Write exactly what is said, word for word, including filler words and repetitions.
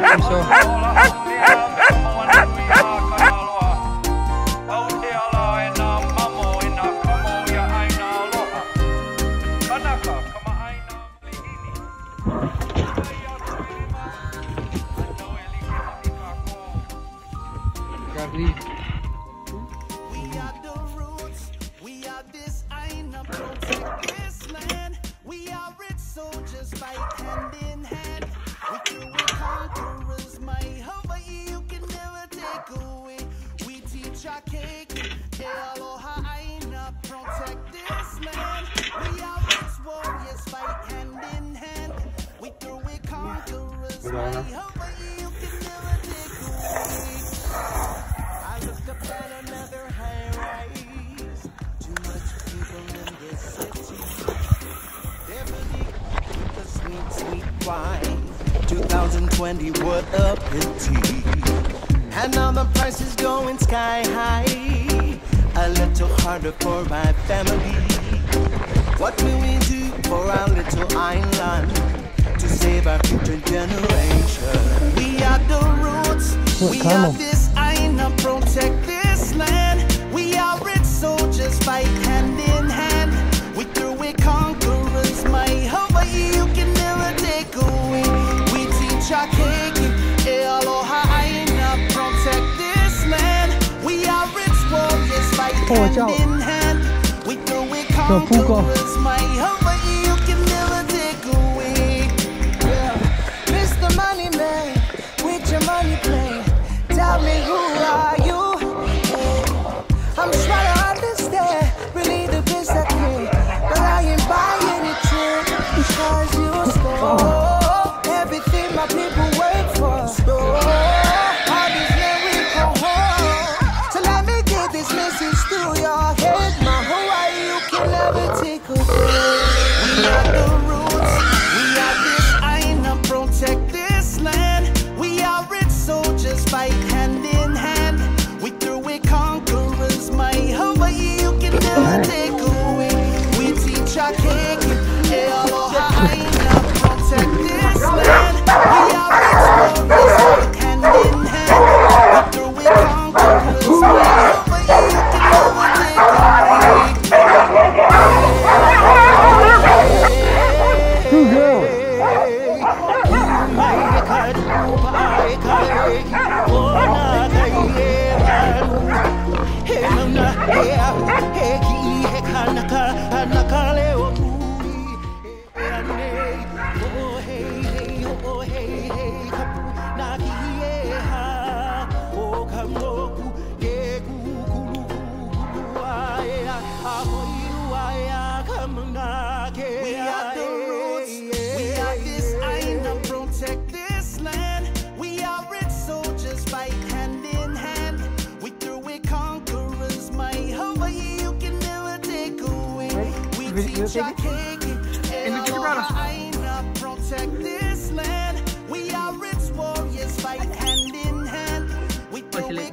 twenty twenty, what a pity. And now the price is going sky high. A little harder for my family. What will we do for our little island to save our future generation? We are the roots. What, we Carmel? are this island, protect this land. We are rich soldiers, fight hand in hand. We through it conquerors, my Hawaii you can never take away. We teach our cake, aloha aina, protect this land. We are rich warriors, fight hand in hand. We through it conquerors, my Hawaii you can never take away. Yeah. Mister Money Man, with your money play, tell me who are you? I'm trying to understand, really the best I can, but I ain't buying it true, because you stole everything my people work for. Stole all these men we go home. So let me get this message through your head, my Hawaii you can never take away. We are the roots, we are this aina, protect this land. We are rich soldiers, fight hand in hand. We through it conquerors, my Hawaii you can never take away. We teach our cake, aloha aina, protect this land. We are rich warriors, fight hand in hand. We through it conquerors, my Hawaii you can never take away. Two girls. We are the roots, we are this aina, protect this land. We are rich soldiers, fight hand in hand. We through it conquerors, my Hawaii you can never take away. We teach our cake, aloha aina, protect this land. We are rich warriors, fight hand in hand. We through it